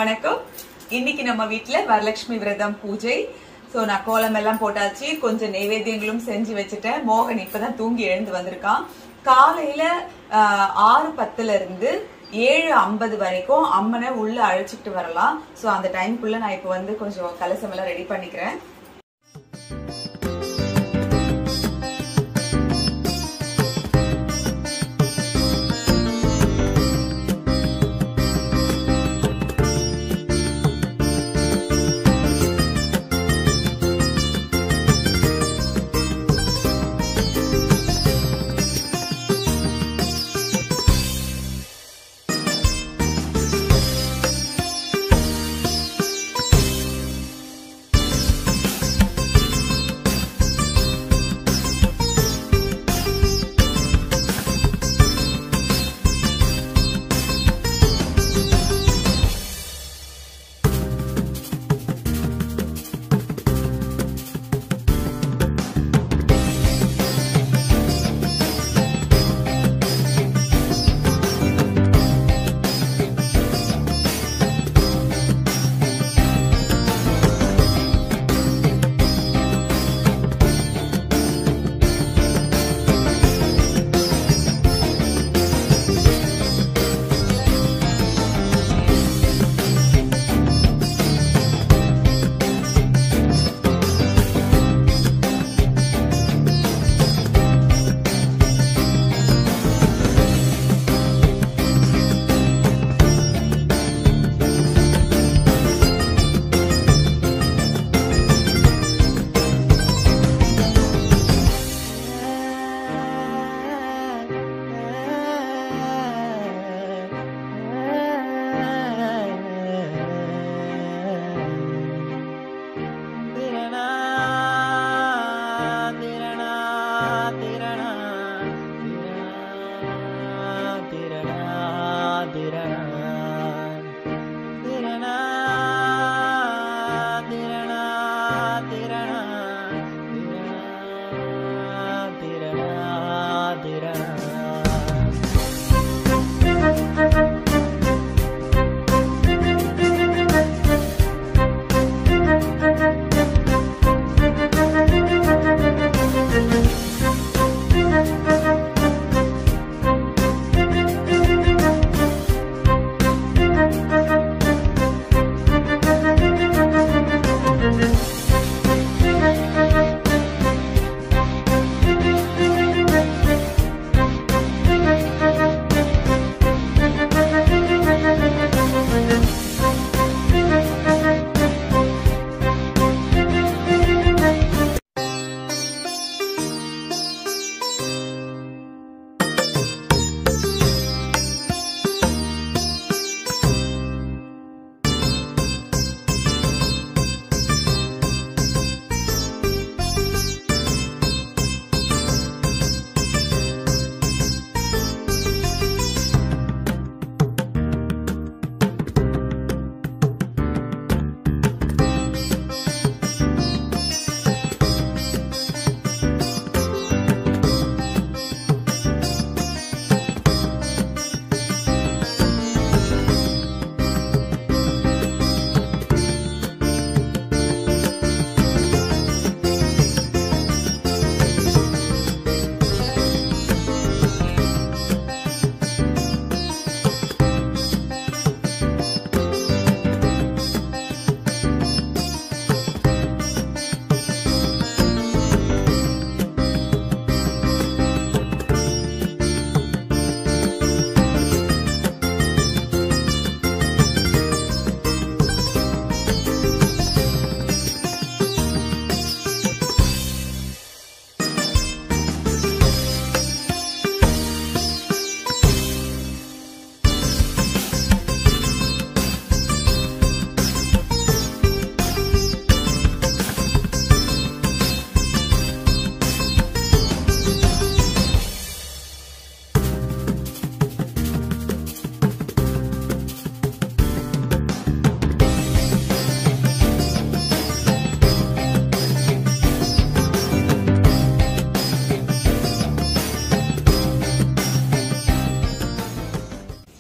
வணக்கம். இன்னைக்கு நம்ம வீட்ல வரலட்சுமி விரதம் பூஜை. சோ நான் கோலம் எல்லாம் போட்டாச்சு, கொஞ்சம் நைவேத்தியங்களும் செஞ்சு வச்சுட்டேன். மோகன் இப்பதான் தூங்கி எழுந்து வந்திருக்கான். காலையில 6:10 இருந்து 7:50 வரைக்கும் அம்மனை உள்ள அழைச்சிட்டு வரலாம். சோ அந்த டைம்குள்ள நான் இப்ப வந்து கொஞ்சம் கலசம் எல்லாம் ரெடி பண்ணிக்கிறேன்.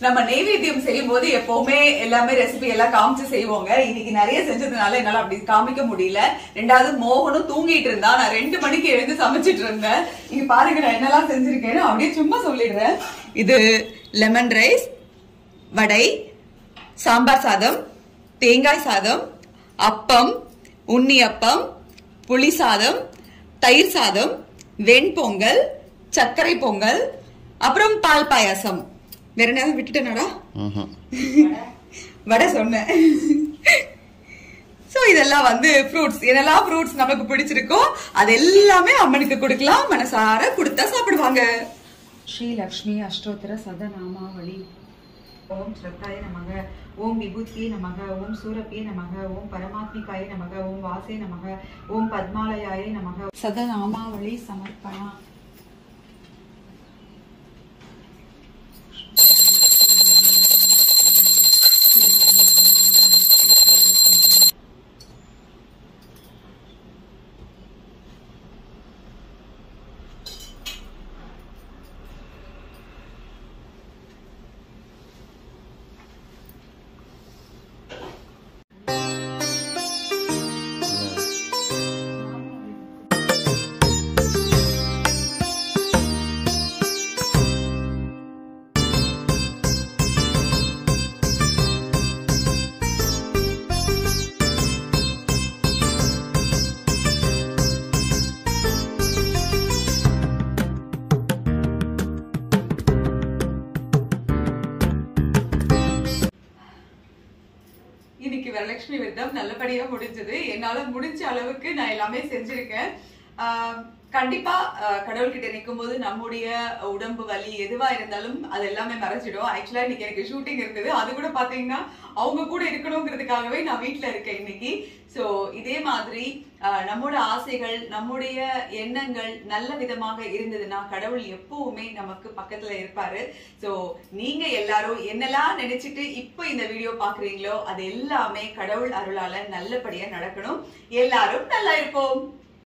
நம்ம நெய்வேத்தியம் செய்யும் போது எப்பவுமே எல்லாமே ரெசிபி எல்லாம் காமிச்சு செய்வோங்க. இன்னைக்கு நிறைய செஞ்சதுனால என்னால அப்படி காமிக்க முடியல. ரெண்டாவது மோகனும் தூங்கிட்டு இருந்தா, நான் 2 மணிக்கு எழுந்து சமைச்சிட்டு இருந்தேன். இங்க பாருங்க நான் என்னெல்லாம் செஞ்சிருக்கேன்னு அப்படியே சும்மா சொல்லிடுறேன். இது லெமன் ரைஸ், வடை, சாம்பார் சாதம், தேங்காய் சாதம், அப்பம், உண்ணி அப்பம், புளி சாதம், தயிர் சாதம், வெண்பொங்கல், சர்க்கரை பொங்கல், அப்புறம் பால் பாயாசம். வேற என்ன விட்டுட்டேனாடா? வடை சொன்னேன். சோ இதெல்லாம் வந்து ஃப்ரூட்ஸ். என்னெல்லாம் ஃப்ரூட்ஸ் நமக்கு பிடிச்சிருக்கோ அது எல்லாமே அம்மனுக்கு கொடுக்கலாம். மனசார கொடுத்தா சாப்பிடுவாங்க. ஸ்ரீ லக்ஷ்மி அஷ்டோத்தர சதநாமாவளி. ஓம் ஸ்ரத்தாய நமக, ஓம் விபூதியே நமக, ஓம் சூரப்பியே நமக, ஓம் பரமாத்மிகாய நமக, ஓம் வாசே நமக, ஓம் பத்மாலயாய நமக. சதநாமாவளி சமர்ப்பணா. இன்னைக்கு வரலட்சுமி விரதம் நல்லபடியா முடிஞ்சது. என்னால முடிஞ்ச அளவுக்கு நான் எல்லாமே செஞ்சிருக்கேன். கண்டிப்பா கடவுள்கிட்ட நிற்கும் போது நம்முடைய உடம்பு வலி எதுவா இருந்தாலும் அது எல்லாமே மறைஞ்சிடும். ஆக்சுவலா இன்னைக்கு எனக்கு ஷூட்டிங் இருந்தது. அது கூட பாத்தீங்கன்னா அவங்க கூட இருக்கணுங்கிறதுக்காகவே நான் வீட்டுல இருக்கேன் இன்னைக்கு. சோ இதே மாதிரி நம்மோட ஆசைகள், நம்முடைய எண்ணங்கள் நல்ல விதமாக இருந்ததுன்னா கடவுள் எப்பவுமே நமக்கு பக்கத்துல இருப்பாரு. சோ நீங்க எல்லாரும் என்னெல்லாம் நினைச்சிட்டு இப்ப இந்த வீடியோ பாக்குறீங்களோ அது எல்லாமே கடவுள் அருளால நல்லபடியா நடக்கணும். எல்லாரும் நல்லா இருப்போம்.